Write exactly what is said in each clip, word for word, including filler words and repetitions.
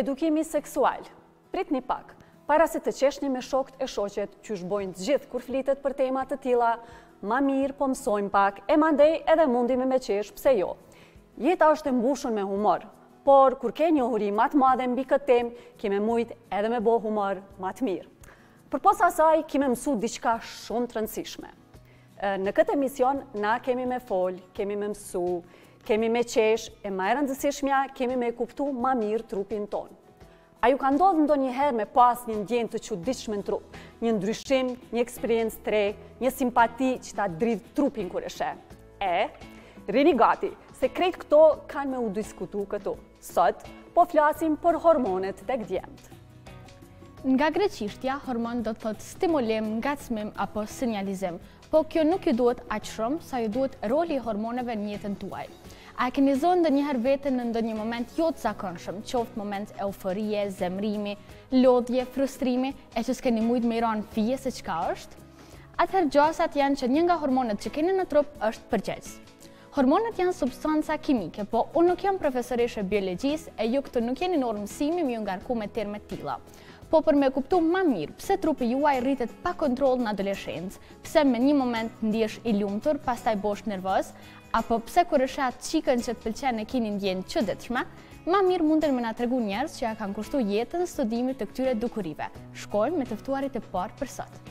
Edukimi seksual. Prit një pak, para se të qeshni me shokt e shoqet që shbojnë të gjithë kur flitet për temat të tilla, ma mirë po mësojmë pak, e mandej edhe mundime me qesh, pse jo. Jeta është e mbushur me humor, por kur ke një uhuri ma të madhe mbi këtë temë, kime mujt edhe me bo humor ma të mirë. Për posa asaj, kime mësu diçka shumë të rëndësishme. Në këtë emision, na kemi me fol, kemi me mësu, kemi me qesh, e ma e rëndësishmja, kemi me kuptu ma mirë trupin tonë. A ju ka ndodhë ndo njëherë me pas një ndjenë të çuditshme në trup, një ndryshim, një eksperiencë tre, një simpati që ta dridh trupin kur e she. E, rini gati, se krejt këto kanë me u diskutu këtu. Sot, po flasim për hormonet tek djemtë. Nga greqishtja, hormon do të thotë stimulim, ngacmim apo sinjalizim, po kjo nuk ju duhet aq shumë sa ju duhet roli i hormoneve në jetën tuaj. A e keni zonë ndonjëherë veten në ndonjë moment jo të zakonshëm, qoftë moment euforie, zemrimi, lodhje, frustrimi, e që s'keni mujt me i ranë fije se çka është? Atëherë gjasat janë që një nga hormonet që keni në trup është përgjegjës. Hormonet janë substanca kimike, po unë nuk jam profesoreshe biologjisë e ju këtu nuk jeni në orë mësimi më ju ngarku me terme tilla. Po për me kuptu ma mirë pse trupi juaj rritet pa kontroll në adoleshencë, pse me një moment ndihesh i lumtur, pastaj bosh nervoz, apo pse kur e shat qikën që të pëlqen e keni ndjenjë çuditshme, ma mirë munden me na tregu njerëz që ja kanë kushtu jetën studimit të këtyre dukurive. Shkojmë me të ftuarit e parë për sot.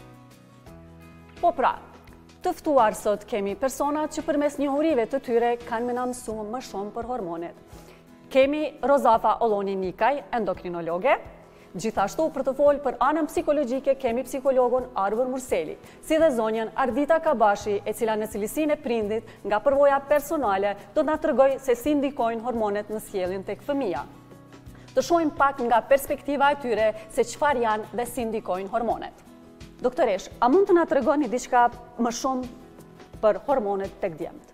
Po pra, të ftuar sot kemi personat që përmes njohurive të tyre kanë me na mësu më shumë për hormonet. Kemi Rozafa Olloni Nikaj, endokrinologe. Gjithashtu për të folë për anën psikologjike kemi psikologun Arvur Murseli, si dhe zonjën Ardita Kabashi, e cila në cilësinë e prindit nga përvoja personale do të na tregoj se si ndikojnë hormonet në sjelljen tek fëmia. Të shohim pak nga perspektiva e tyre se çfarë janë dhe si ndikojnë hormonet. Doktoresh, a mund të na tregoni diçka më shumë për hormonet tek djemtë?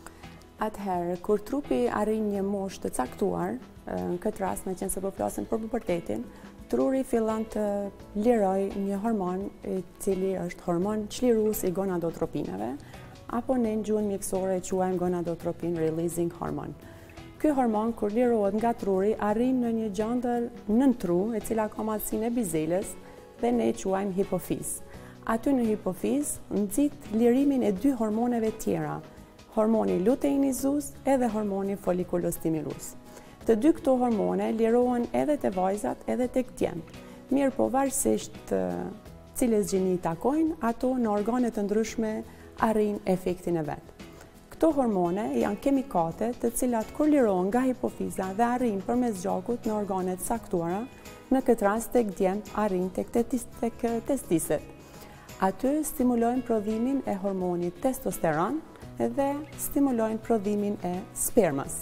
Atëherë, kur trupi arrin një moshë të caktuar, në këtë rast me qenë se po flasim për pubertetin, truri fillon të liroj një hormon i cili është hormon çlirues i gonadotropinave, apo ne në gjuhën mjekësore e quajmë gonadotropin releasing hormone. Ky hormon kur lirohet nga truri arrin në një gjendër nën tru, e cila ka madhësinë e bizeles dhe ne e quajmë hipofiz. Aty në hipofiz nxit lirimin e dy hormoneve tjera, hormoni luteinizues edhe hormoni folikulostimulues. Të dy këto hormone lirohen edhe te vajzat edhe tek djemtë. Mirë po varësisht cilës gjini i takojnë, ato në organe të ndryshme arrin efektin e vet. Këto hormone janë kemikate të cilat kur lirohen nga hipofiza dhe arrin përmes gjakut në organet saktuara, në këtë rast tek djemtë arrin tek testiset. Aty stimulojnë prodhimin e hormonit testosteron dhe stimulojnë prodhimin e spermës.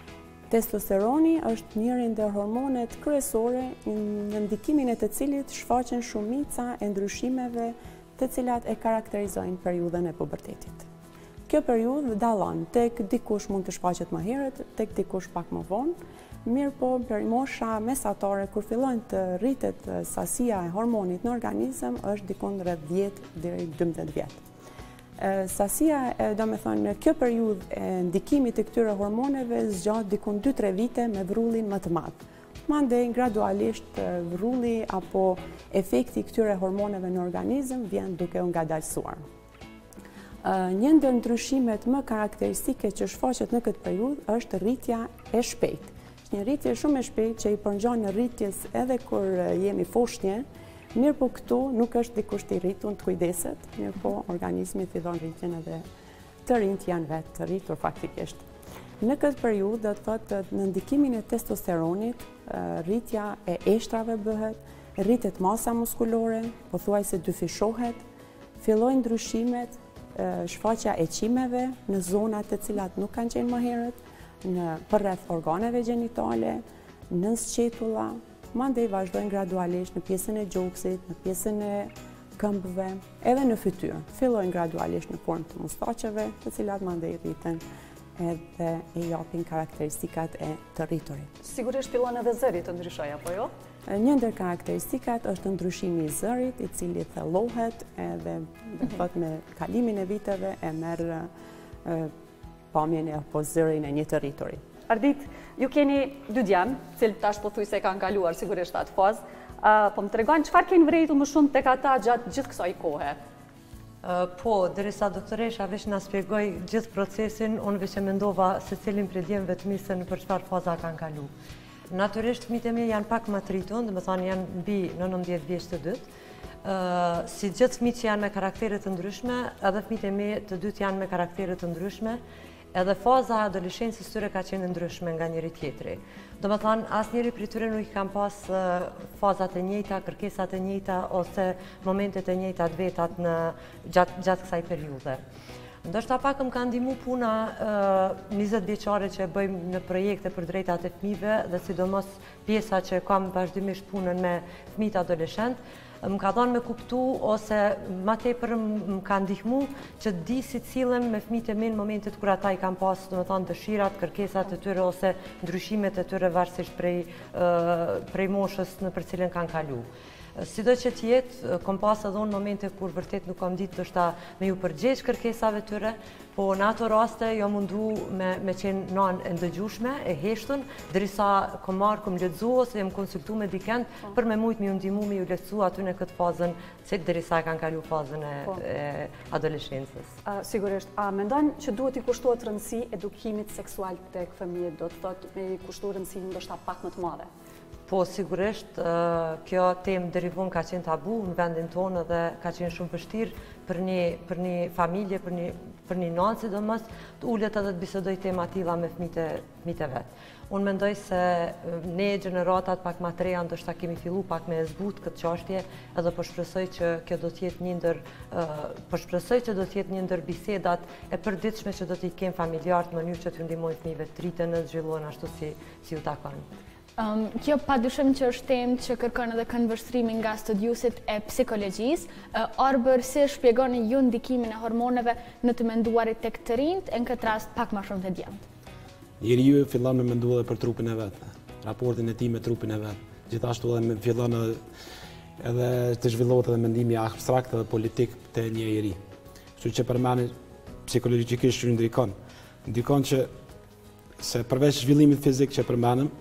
Testosteroni është njëri ndër hormonet kryesore në ndikimin e të cilit shfaqen shumica e ndryshimeve të cilat e karakterizojnë periudhën e pubertetit. Kjo periudhë dallon, tek dikush mund të shfaqet më herët, tek dikush pak më vonë, mirë po për mosha mesatare kur fillon të rritet sasia e hormonit në organizëm është dikon rreth dhjetë deri në dymbëdhjetë vjet. Sasia, do me thonë, në kjo periudhë e ndikimit të këtyre hormoneve zgjat dikun dy tre vite me vrullin më të madh. Mandej gradualisht vrulli apo efekti këtyre hormoneve në organizëm vjen duke u ngadalësuar. Një ndër ndryshimet më karakteristike që shfaqet në këtë periudhë është rritja e shpejtë. Është një rritje shumë e shpejtë që i përngjon në rritjes edhe kur jemi foshnjë. Mirë po këtu nuk është dikush të i rritun të kujdeset, mirë po organismi fillon rritjen edhe të rinjt janë vetë të rritur faktikisht. Në këtë periudhë do të thotë në ndikimin e testosteronit, rritja e eshtrave bëhet, rritet masa muskulore, pothuajse dyfishohet, fillojnë ndryshimet, shfaqja e qimeve në zonat të cilat nuk kanë qenë më herët, në përreth organeve gjenitale, në sqetulla, mandej vazhdojnë gradualisht në pjesën e gjoksit, në pjesën e këmbëve, edhe në fytyrë. Fillojnë gradualisht në formë të mustaqeve, të cilat mandej rriten edhe e japin karakteristikat e të rriturit. Sigurisht fillon edhe zëri të ndryshoj, apo jo? Një ndër karakteristikat është ndryshimi i zërit, i cili thellohet edhe do thotë me kalimin e viteve e merr pamjen e apo zërin e një të rriturit. Ardit, ju keni dy djemë, cilë tash po thuj se kanë kaluar sigurisht atë fazë, po më tregon çfarë keni vërejtu më shumë tek ata gjatë gjithë kësaj kohe? Po, derisa doktoresha veç na shpjegoi gjithë procesin, unë veç e mendova se cilin prej djemëve të mi se në për çfarë faza kanë kalu. Natyrisht fëmijët e mi janë pak më të rritur, do të thonë janë mbi nëntëdhjetë vjeç të dytë. Si gjithë fëmijët që janë me karaktere të ndryshme, edhe fëmijët e mi të dytë janë me karaktere të ndryshme, edhe faza e adoleshencës tyre ka qenë ndryshme nga njëri tjetri. Do të thonë, asnjëri prej tyre nuk i kanë pas fazat e njëjta, kërkesat e njëjta ose momentet e njëjta të vetat në gjatë gjatë kësaj periudhe. Ndoshta pak më ka ndihmu puna njëzet vjeçare që bëjmë në projekte për drejtat e fëmijëve dhe sidomos pjesa që kam vazhdimisht punën me fëmijët adoleshent, më ka dhënë me kuptu ose ma tepër më ka ndihmu që di si cilëm me fëmijët e mi në momentet kur ata i kanë pas, do të thonë, dëshirat, kërkesat e tyre ose ndryshimet e tyre varësisht prej prej moshës në për cilën kanë kalu. Sido që tjetë, kom pas edhe unë momente kur vërtet nuk kom ditë ndoshta me ju përgjegjë kërkesave tyre, po në ato raste jo mundu me, me qenë nanë e ndëgjushme, e heshtun, derisa kom marrë, kom lexu ose jem konsultu me dikend për me mujtë mi ju ndihmu me ju lehtësu aty në këtë fazën, se derisa e kanë kalu fazën e, e adoleshencës. Sigurisht, a mendojnë që duhet i kushtohet rëndësi edukimit seksual tek fëmijët, do të thotë me i kushtu rëndësi ndoshta pak më të madhe? Po, sigurisht, kjo temë derivon ka qenë tabu në vendin tonë dhe ka qenë shumë vështirë për një, për një familje, për një, për një nanë sidomos, të ulet edhe të bisedoj tema tilla me fëmijët e vetë. Unë mendoj se ne gjeneratat pak më të reja ndoshta kemi fillu pak me e zbut këtë çështje, edhe po shpresoj që kjo do të jetë një ndër po shpresoj që do të jetë një ndër bisedat e përditshme që do t'i kemë familjarët në mënyrë që t'ju ndihmojnë fëmijëve të rriten dhe të zhvillohen ashtu si si ju takon. Um, kjo pa dyshim që është temë që kërkon edhe këndvështrimin nga studiusit e psikologjisë. Uh, Arbër, si shpjegoni ju ndikimin e hormoneve në të menduarit tek të rinjt, e në këtë rast pak më shumë të djemtë? Njeriu fillon me mendu edhe për trupin e vet, raportin e tij me trupin e vet. Gjithashtu edhe fillon edhe të zhvillohet edhe mendimi abstrakt dhe politik të një njeri. Kështu që përmend psikologjikisht që ndikon. Ndikon që se përveç zhvillimit fizik që përmendëm,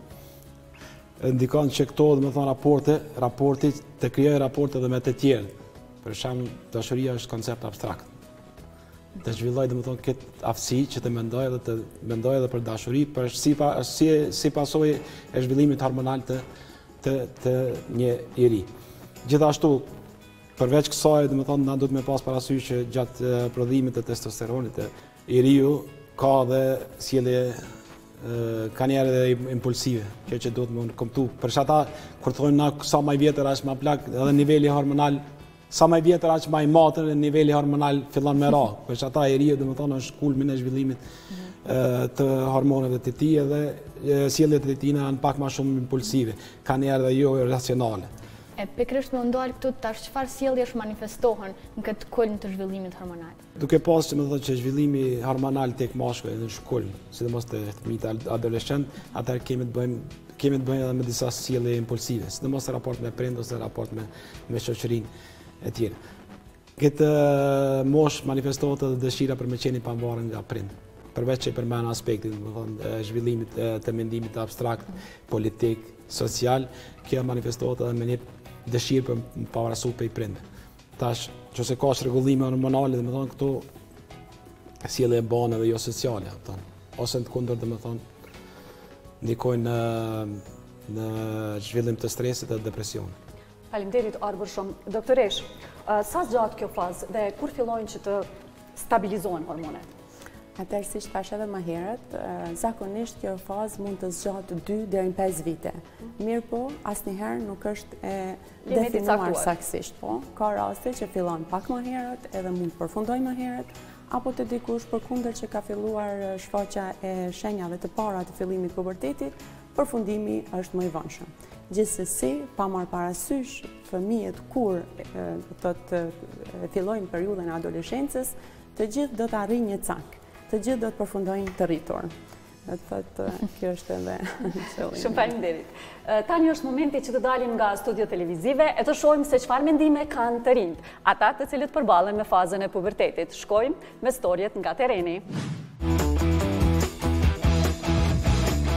ndikon që këto, dhe me thonë, raporte, raportit të krijojë raporte edhe me të tjerë. Për shembull, dashuria është koncept abstrakt. Të zhvilloj, dhe me thonë, këtë aftësi që të mendoj edhe të mendoj edhe për dashuri, për si, pa, si, si pasojë e zhvillimit hormonal të, të, të një njeri. Gjithashtu, përveç kësaj, dhe me thonë, na duhet me pas parasysh që gjatë prodhimit të testosteronit, njeriu ka dhe sjellje ka njerë edhe impulsive, kjo që duhet më nënkëmtu. Për që ata, kur të thojnë na sa maj vjetër është ma plak, edhe nivelli hormonal, sa maj vjetër është ma i matër, edhe nivelli hormonal fillon me ra. Për që ata e rije, dhe më thonë, është kulmin e zhvillimit të hormoneve të ti, edhe sjelljet e tina janë pak ma shumë impulsive, ka njerë dhe jo racionale. E pikërisht me ndalë këtu tash çfarë sjelljesh manifestohen në këtë kulm të zhvillimit hormonal? Duke pas që më thotë që zhvillimi hormonal tek mashkull në shkollë, sidomos te fëmijët adoleshent, atëherë kemi të bëjmë kemi të bëjmë edhe me disa sjellje impulsive, sidomos në raport me prind ose raport me me shoqërinë e tjerë. Këtë mosh manifestohet edhe dëshira për me qenë i pavarur nga prind. Përveç që përmend aspektin, do të thonë, zhvillimit të mendimit abstrakt, politik, social, kjo manifestohet edhe me një dëshirë për pavarësu për i prindve. Tash, që se ka rregullime hormonale, dhe me thonë, këto sjellje e bane dhe jo sociale, ose në të kundër, dhe me thonë, ndikojnë në, në zhvillim të stresit dhe depresionit. Faleminderit Arbër shumë. Doktoresh, sa gjatë kjo fazë dhe kur fillojnë që të stabilizohen hormonet? Atëherë, si shpash edhe më herët, zakonisht kjo fazë mund të zgjatë dy deri në pesë vite. Mirë po, asnjëherë nuk është e definuar saktësisht, po. Ka raste që fillon pak më herët, edhe mund të përfundojë më herët, apo të dikush përkundër që ka filluar shfaqja e shenjave të para të fillimit të pubertetit, përfundimi është më i vonshëm. Gjithsesi, pa marrë parasysh fëmijët kur do të fillojnë periudhën e adoleshencës, të gjithë do të arrijnë një cak. Të gjithë do të përfundojnë të rritur. Do të thotë, kjo është edhe qëllimi. Shumë faleminderit. Tani është momenti që të dalim nga studio televizive e të shohim se çfarë mendime kanë të rinjt, ata të cilët përballen me fazën e pubertetit. Shkojmë me storjet nga tereni.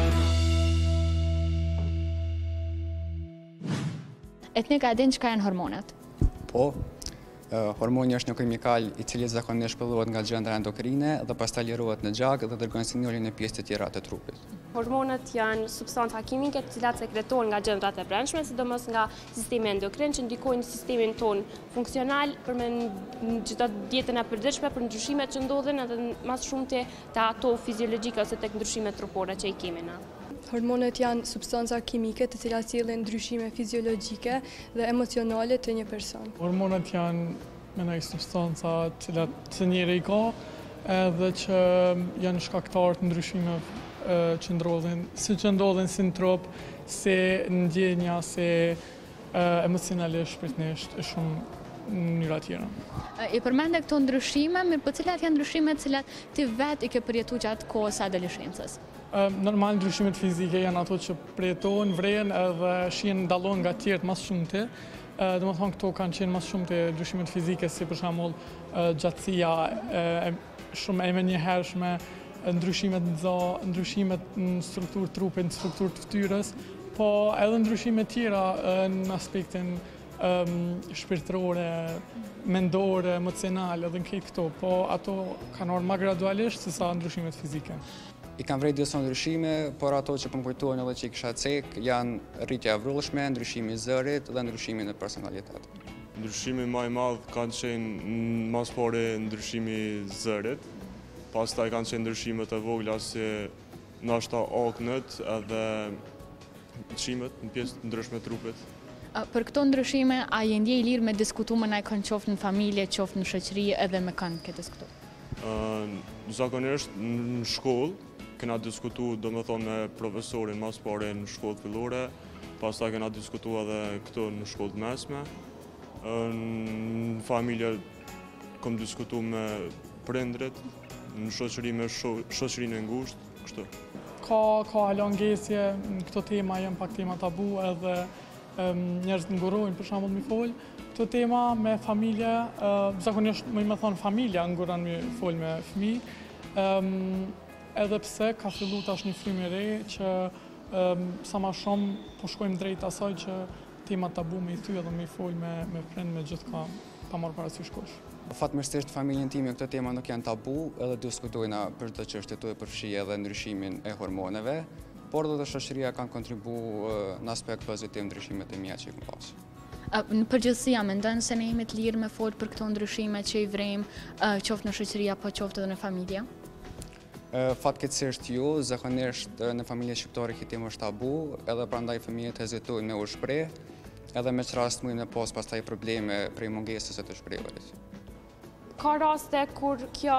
etnik a din çka janë hormonat? Po, hormoni është një kimikal i cili zakonisht shpëllohet nga gjendra endokrine dhe pastaj lirohet në gjak dhe dërgon sinjolin në pjesët e tjera të trupit. Hormonët janë substanca kimike të cilat sekretohen nga gjendrat e brendshme, sidomos nga sistemi endokrin që ndikojnë sistemin ton funksional për me gjithë dietën e përditshme për ndryshimet që ndodhin edhe mas shumti të ato fiziologjike ose tek ndryshimet trupore që i kemi na. Hormonët janë substanca kimike të cilat sjellin ndryshime fiziologjike dhe emocionale të një person. Hormonët janë mendoj substanca të cilat të njeri ka edhe që janë shkaktar të ndryshimeve që ndodhin, si që ndodhin si në trup, si në ndjenja, si emocionalisht, shpirtnisht, e shumë mënyra tjera. I përmende këto ndryshime, mirë po cilat janë ndryshime cilat ti vet i ke përjetu gjatë kohës së adoleshencës? Normal ndryshimet fizike janë ato që përjetojnë, vrejnë edhe shihen dallojnë nga tjerët mas shumëti. Dhe më thonë këto kanë qenë mas shumëti ndryshimet fizike, si për shembull gjatësia shumë e menjëhershme, ndryshimet në za, ndryshimet në strukturë trupit, në strukturë të fytyrës, po edhe ndryshimet tjera në aspektin shpirtërore, mendore, emocionale, edhe në këtë këto, po ato kanë orë ma gradualisht se sa ndryshimet fizike. I kam vrejt disa ndryshime, por ato që më kujtojnë edhe që i kisha cek, janë rritja e vrullshme, ndryshimi i zërit dhe ndryshimi në personalitet. Ndryshimi më i madh kanë qenë mas pari ndryshimi i zërit, pastaj kanë qenë ndryshimet e vogla si nashta aknet edhe ndryshimet në pjesë të ndryshme të trupit. Për këto ndryshime, a je ndje i lirë me diskutu më na kanë qoftë në familje, qoftë në shoqëri edhe me kanë këtë diskutu? Zakonisht në shkollë, kena diskutu do me thonë me profesorin mas pare në shkollë fillore, pastaj kena diskutu edhe këto në shkollë mesme. Në familje kom diskutu me prindrit, në shoqëri me shoqërinë e ngushtë, kështu. Ka, ka alongesje, në këto tema janë pak tema tabu edhe njerëz ngurojnë për shembull mi fol. Këto tema me familje, zakonisht më me thonë familja nguron mi fol me fëmijë. Edhe pse ka fillu tash një frymë e re që sa ma shumë po shkojmë drejt asaj që tema tabu me i thy edhe me i fol me, me prind me gjithë ka pa marrë parasysh kush. Fatmirësisht familjen time këto tema nuk janë tabu edhe diskutojna për çdo çështje tu e përfshi edhe ndryshimin e hormoneve, por edhe shoqëria kanë kontribuar në aspekt pozitiv ndryshimet e mia që i kam pasur. Në përgjithësi, a mendon se ne jemi të lirë me fol për këto ndryshime që i vrejmë qoftë në shoqëri apo qoftë edhe në familje? Fatkeqësisht jo, zakonisht në familje shqiptare kjo temë është tabu, edhe prandaj fëmijët hezitojnë me u shpreh, edhe me që rast mujnë me pas pastaj probleme prej mungesës së të shprehjes. Ka raste kur kjo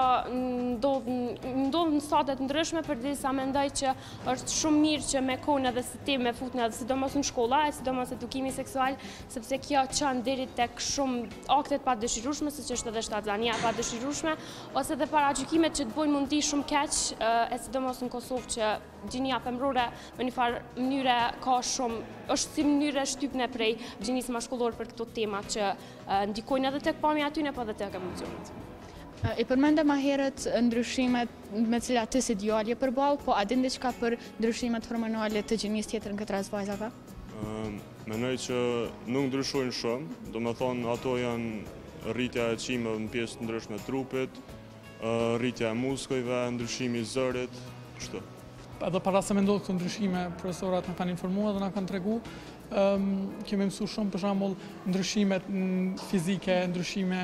ndodh në stadet ndryshme, përdisa mendoj që është shumë mirë që me kohën edhe si temë me futën edhe sidomos në shkolla, e sidomos edukimi seksual, sepse kjo çon deri tek shumë aktet pa dëshirueshme, siç është edhe shtatzania pa dëshirueshme, ose edhe paragjykimet që të bojnë mundi shumë keq, e sidomos në Kosovë që gjinia femrore me një farë mënyre ka shumë, është si mënyre shtypne prej gjinisë mashkullore për këto tema që ndikojnë edhe tek pamja atyne, po edhe tek emocionet. I përmende ma herët ndryshimet me cilat ti si djalë je përballë, po a din diçka për ndryshimet hormonale të gjinisë tjetër në këtë rast vajzave? Mendoj që nuk ndryshojnë shumë, do me thonë ato janë rritja e qimeve në pjesë të ndryshme të trupit, rritja e muskujve, ndryshimi i zërit, kështu. Edhe para se me ndodhë këto ndryshime, profesorat në kanë informuar dhe në kanë tregu, kemi mësu shumë për shembull ndryshimet fizike, ndryshime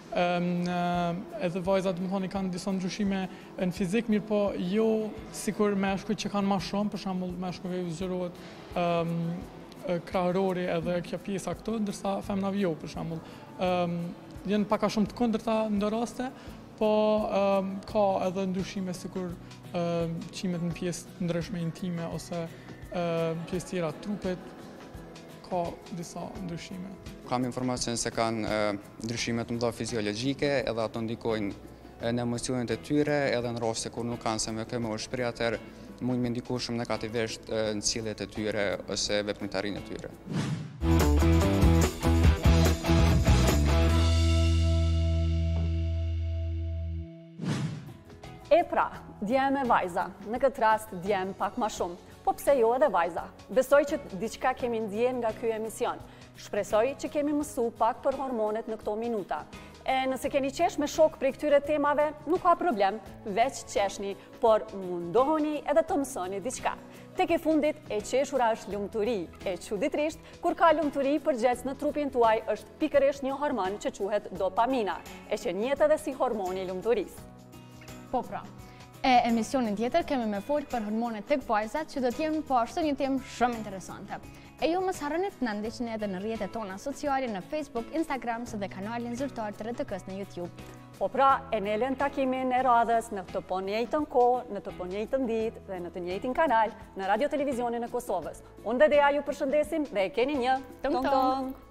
edhe vajzat më thoni kanë disa ndryshime në fizik, mirë po jo sikur meshkujt që kanë ma shumë, për shembull meshkujve u zgjerohet krahërori edhe kjo pjesa këto, ndërsa femnave jo, për shembull. Janë pak a shumë të kundërta në raste, po ka edhe ndryshime sikur qimet në pjesë të ndryshme intime ose pjesë tjera të trupit, ka disa ndryshime. Kam informacion se kanë ndryshime të mëdha fiziologjike, edhe ato ndikojnë në emocionet e tyre, edhe në raste kur nuk kanë se me këmë u shpreh, atëherë mund me ndiku shumë negativisht në ciljet e tyre ose veprimtarinë e tyre. E pra, djemë e vajza, në këtë rast djemë pak ma shumë, po pse jo edhe vajza. Besoj që diçka kemi ndjen nga ky emision. Shpresoj që kemi mësu pak për hormonet në këto minuta. E nëse keni qesh me shok prej këtyre temave, nuk ka problem, veç qeshni, por mundohoni edhe të mësoni diçka. Tek e fundit, e qeshura është lumturi, e çuditërisht, kur ka lumturi përgjec në trupin tuaj është pikërisht një hormon që quhet dopamina, e që njihet edhe si hormoni i lumturisë. Po pra. E emisionin tjetër kemi me folë për hormonet tek vajzat që do t'jem po ashtu një temë shumë interesante. E ju mos harroni të na ndiqni edhe në rrjetet tona sociale në Facebook, Instagram së dhe kanalin zyrtar të R T K-s në YouTube. Po pra, e nelen takimin e radhës në të po njëjtën kohë, në të po njëjtën ditë dhe në të njëjtin kanal në Radio Televizionin e Kosovës. Unë dhe Dea ju përshëndesim dhe e keni një tong tong.